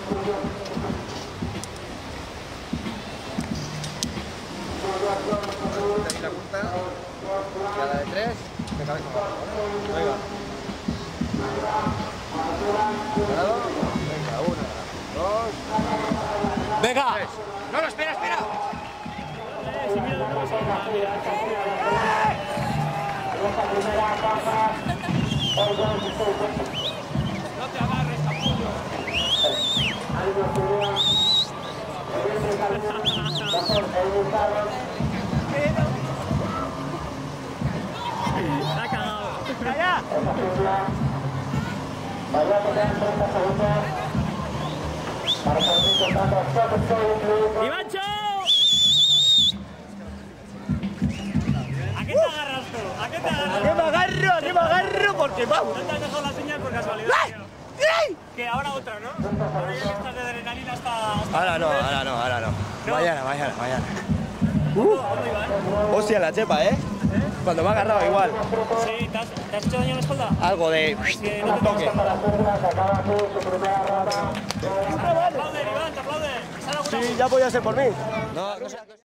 La curta y a la de 3 te caes con abajo, ¿vale? Venga. ¿Parado? Venga, 1, 2. ¡Venga! 3. ¡No, no, espera, espera! No te agarres, capullo. La ha cagado. ¡Calla! ¡Ivancho! ¿A qué te agarras tú? ¿A qué te agarras? ¿A qué me agarro? Porque vamos. No te has dejado la señal por casualidad. Que ahora otra, ¿no? Ahora ya que estás de adrenalina hasta... Ahora no, ahora no, ahora no. Mañana. ¿Cómo, Iván? Hostia, la chepa, ¿eh? Cuando me ha agarrado igual. Sí, ¿te has hecho daño en la espalda? Algo de... Que no te toque. Te aplauden, Iván, te aplauden. Sí, ya podía ser por mí. No, no sé.